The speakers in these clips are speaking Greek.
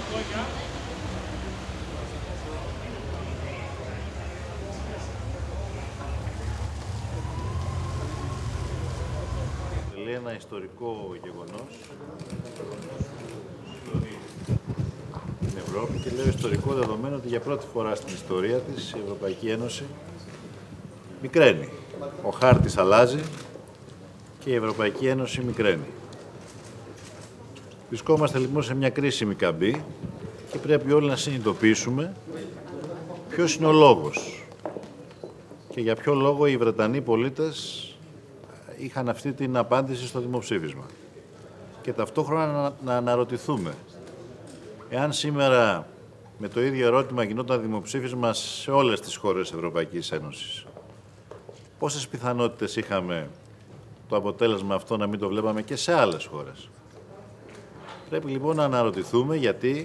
Λέει ένα ιστορικό γεγονός στην Ευρώπη και λέω ιστορικό δεδομένο ότι για πρώτη φορά στην ιστορία της η Ευρωπαϊκή Ένωση μικραίνει. Ο χάρτης αλλάζει και η Ευρωπαϊκή Ένωση μικραίνει. Βρισκόμαστε λοιπόν σε μια κρίσιμη καμπή και πρέπει όλοι να συνειδητοποιήσουμε ποιος είναι ο λόγος και για ποιο λόγο οι Βρετανοί πολίτες είχαν αυτή την απάντηση στο δημοψήφισμα. Και ταυτόχρονα να αναρωτηθούμε εάν σήμερα με το ίδιο ερώτημα γινόταν δημοψήφισμα σε όλες τις χώρες της Ευρωπαϊκής Ένωσης. Πόσες πιθανότητες είχαμε το αποτέλεσμα αυτό να μην το βλέπαμε και σε άλλες χώρες. Πρέπει λοιπόν να αναρωτηθούμε γιατί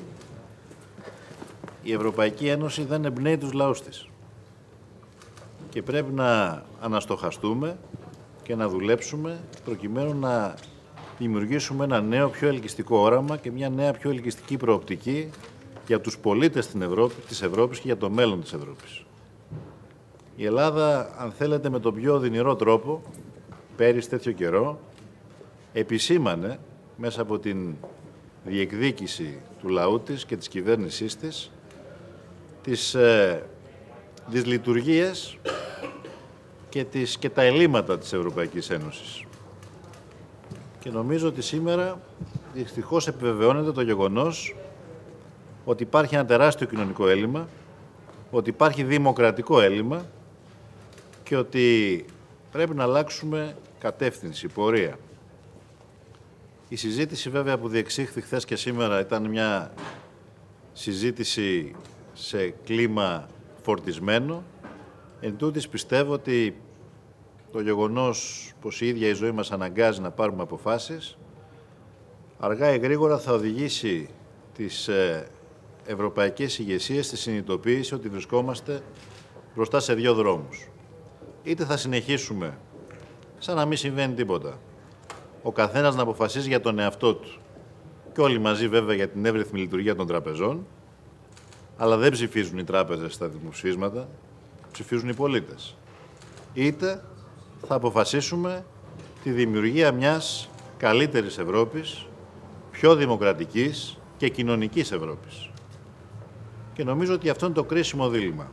η Ευρωπαϊκή Ένωση δεν εμπνέει τους λαούς της. Και πρέπει να αναστοχαστούμε και να δουλέψουμε προκειμένου να δημιουργήσουμε ένα νέο πιο ελκυστικό όραμα και μια νέα πιο ελκυστική προοπτική για τους πολίτες της Ευρώπης και για το μέλλον της Ευρώπης. Η Ελλάδα, αν θέλετε, με τον πιο οδυνηρό τρόπο, πέρυσι τέτοιο καιρό, επισήμανε μέσα από την διεκδίκηση του λαού της και της κυβέρνησής της τις δυσλειτουργίες και τα ελλείμματα της Ευρωπαϊκής Ένωσης. Και νομίζω ότι σήμερα δυστυχώς επιβεβαιώνεται το γεγονός ότι υπάρχει ένα τεράστιο κοινωνικό έλλειμμα, ότι υπάρχει δημοκρατικό έλλειμμα και ότι πρέπει να αλλάξουμε κατεύθυνση, πορεία. Η συζήτηση βέβαια που διεξήχθη χθες και σήμερα ήταν μια συζήτηση σε κλίμα φορτισμένο. Εν τούτης πιστεύω ότι το γεγονός πως η ίδια η ζωή μας αναγκάζει να πάρουμε αποφάσεις, αργά ή γρήγορα θα οδηγήσει τις ευρωπαϊκές ηγεσίες στη συνειδητοποίηση ότι βρισκόμαστε μπροστά σε δύο δρόμους. Είτε θα συνεχίσουμε σαν να μην συμβαίνει τίποτα, ο καθένας να αποφασίζει για τον εαυτό του και όλοι μαζί βέβαια για την εύρυθμη λειτουργία των τραπεζών, αλλά δεν ψηφίζουν οι τράπεζες στα δημοψηφίσματα, ψηφίζουν οι πολίτες. Είτε θα αποφασίσουμε τη δημιουργία μιας καλύτερης Ευρώπης, πιο δημοκρατικής και κοινωνικής Ευρώπης. Και νομίζω ότι αυτό είναι το κρίσιμο δίλημμα.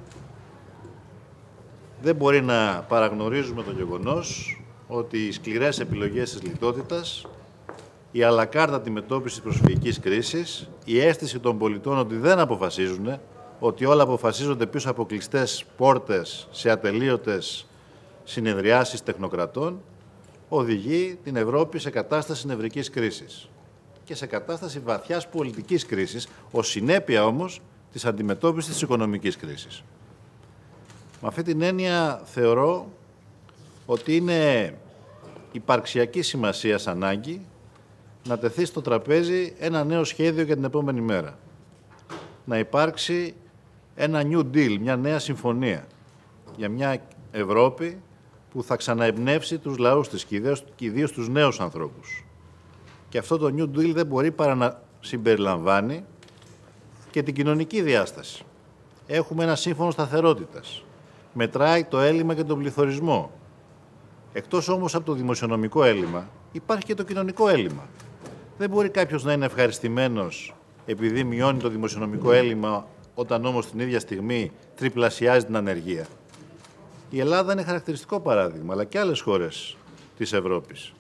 Δεν μπορεί να παραγνωρίζουμε το γεγονός ότι οι σκληρές επιλογές της λιτότητας, η αλακάρτα αντιμετώπιση της προσφυγικής κρίσης, η αίσθηση των πολιτών ότι δεν αποφασίζουν, ότι όλα αποφασίζονται πίσω από κλειστές πόρτες σε ατελείωτες συνεδριάσεις τεχνοκρατών, οδηγεί την Ευρώπη σε κατάσταση νευρικής κρίσης και σε κατάσταση βαθιάς πολιτικής κρίσης, ως συνέπεια όμως της αντιμετώπισης της οικονομικής κρίσης. Με αυτή την έννοια θεωρώ ότι είναι υπαρξιακή σημασίας ανάγκη να τεθεί στο τραπέζι ένα νέο σχέδιο για την επόμενη μέρα. Να υπάρξει ένα New Deal, μια νέα συμφωνία για μια Ευρώπη που θα ξαναεμπνεύσει τους λαούς της και ιδίως τους νέους ανθρώπους. Και αυτό το New Deal δεν μπορεί παρά να συμπεριλαμβάνει και την κοινωνική διάσταση. Έχουμε ένα σύμφωνο σταθερότητας. Μετράει το έλλειμμα και τον πληθωρισμό. Εκτός όμως από το δημοσιονομικό έλλειμμα, υπάρχει και το κοινωνικό έλλειμμα. Δεν μπορεί κάποιος να είναι ευχαριστημένος επειδή μειώνει το δημοσιονομικό έλλειμμα, όταν όμως την ίδια στιγμή τριπλασιάζει την ανεργία. Η Ελλάδα είναι χαρακτηριστικό παράδειγμα, αλλά και άλλες χώρες της Ευρώπης.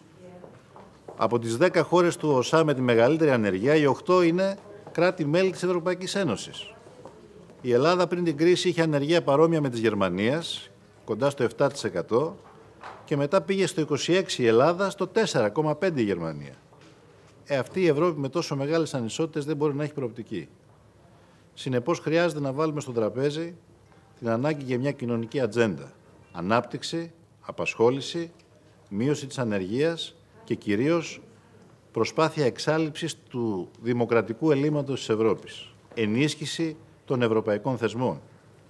Από τις 10 χώρες του ΟΣΑ με τη μεγαλύτερη ανεργία, οι 8 είναι κράτη-μέλη της Ευρωπαϊκής Ένωσης. Η Ελλάδα πριν την κρίση είχε ανεργία παρόμοια με της Γερμανίας, κοντά στο 7%, και μετά πήγε στο 26% η Ελλάδα, στο 4,5% η Γερμανία. Αυτή η Ευρώπη με τόσο μεγάλες ανισότητες δεν μπορεί να έχει προοπτική. Συνεπώς χρειάζεται να βάλουμε στο τραπέζι την ανάγκη για μια κοινωνική ατζέντα. Ανάπτυξη, απασχόληση, μείωση της ανεργίας και κυρίως προσπάθεια εξάλειψης του δημοκρατικού ελλείμματος της Ευρώπης. Ενίσχυση των ευρωπαϊκών θεσμών.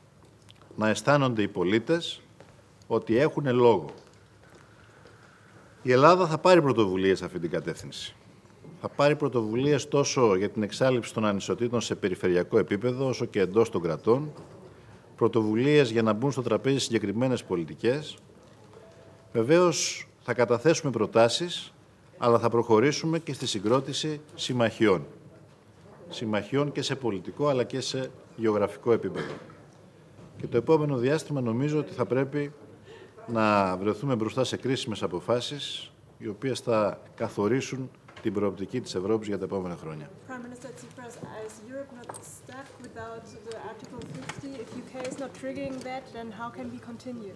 Να αισθάνονται οι πολίτες ότι έχουν λόγο. Η Ελλάδα θα πάρει πρωτοβουλίες σε αυτή την κατεύθυνση. θα πάρει πρωτοβουλίες τόσο για την εξάλληψη των ανισοτήτων σε περιφερειακό επίπεδο, όσο και εντός των κρατών, πρωτοβουλίες για να μπουν στο τραπέζι συγκεκριμένες πολιτικές. Βεβαίως, θα καταθέσουμε προτάσεις, αλλά θα προχωρήσουμε και στη συγκρότηση συμμαχιών. Συμμαχιών και σε πολιτικό, αλλά και σε γεωγραφικό επίπεδο. Και το επόμενο διάστημα νομίζω ότι θα πρέπει να βρεθούμε μπροστά σε κρίσιμες αποφάσεις, οι οποίες θα καθορίσουν την προοπτική της Ευρώπης για τα επόμενα χρόνια. Prime Minister Tsipras, is Europe not stuck without the Article 50? If UK is not triggering that, then how can we continue?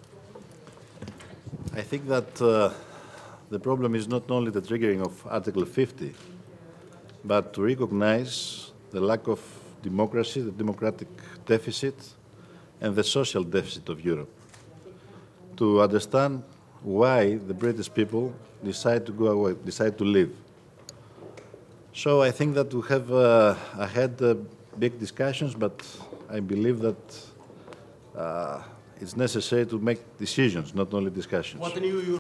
I think that the problem is not only the triggering of Article 50, but to recognize the lack of democracy, the democratic deficit, and the social deficit of Europe. To understand why the British people decide to go away, decide to leave. So I think that we have ahead big discussions, but I believe that it's necessary to make decisions, not only discussions.